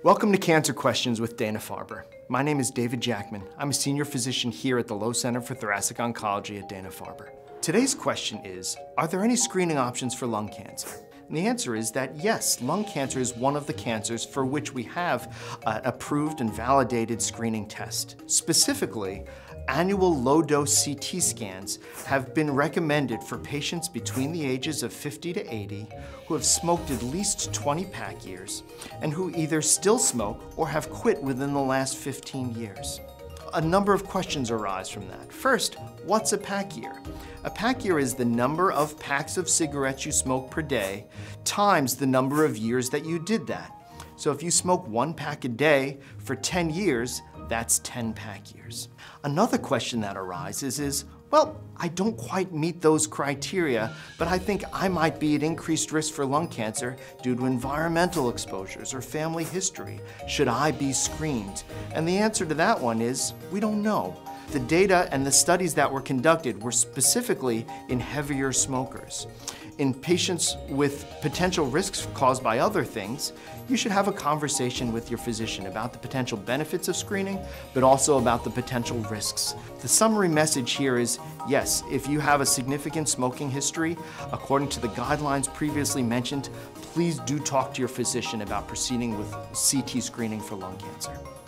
Welcome to Cancer Questions with Dana-Farber. My name is David Jackman. I'm a senior physician here at the Lowe Center for Thoracic Oncology at Dana-Farber. Today's question is, are there any screening options for lung cancer? And the answer is that yes, lung cancer is one of the cancers for which we have an approved and validated screening test. Specifically, annual low-dose CT scans have been recommended for patients between the ages of 50 to 80 who have smoked at least 20 pack years and who either still smoke or have quit within the last 15 years. A number of questions arise from that. First, what's a pack year? A pack year is the number of packs of cigarettes you smoke per day times the number of years that you did that. So if you smoke 1 pack a day for 10 years, that's 10 pack years. Another question that arises is, well, I don't quite meet those criteria, but I think I might be at increased risk for lung cancer due to environmental exposures or family history. Should I be screened? And the answer to that one is, we don't know. The data and the studies that were conducted were specifically in heavier smokers. In patients with potential risks caused by other things, you should have a conversation with your physician about the potential benefits of screening, but also about the potential risks. The summary message here is, yes, if you have a significant smoking history, according to the guidelines previously mentioned, please do talk to your physician about proceeding with CT screening for lung cancer.